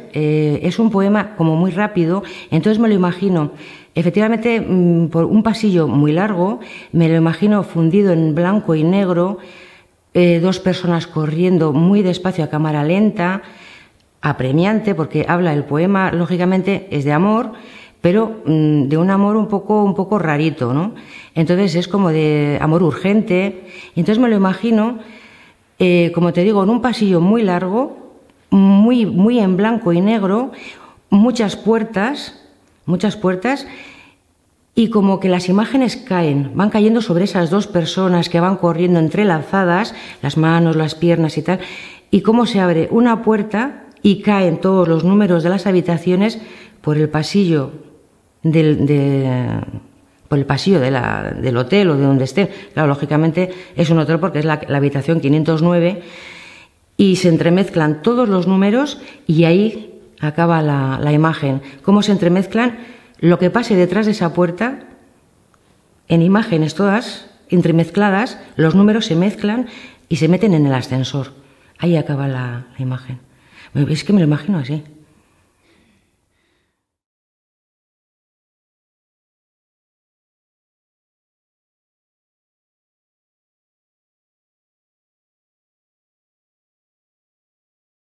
es un poema como muy rápido, entonces me lo imagino, efectivamente, por un pasillo muy largo, me lo imagino fundido en blanco y negro, dos personas corriendo muy despacio a cámara lenta, apremiante, porque habla el poema, lógicamente, es de amor, pero de un amor un poco rarito, ¿no? Entonces es como de amor urgente, y entonces me lo imagino, como te digo, en un pasillo muy largo, muy en blanco y negro, muchas puertas, y como que las imágenes caen, van cayendo sobre esas dos personas que van corriendo entrelazadas, las manos, las piernas y tal, y cómo se abre una puerta y caen todos los números de las habitaciones por el pasillo por el pasillo del hotel o de donde estén. Claro, lógicamente es un hotel porque es la habitación 509 y se entremezclan todos los números y ahí acaba la imagen. Cómo se entremezclan lo que pase detrás de esa puerta en imágenes todas entremezcladas, los números se mezclan y se meten en el ascensor. Ahí acaba la imagen. Es que me lo imagino así.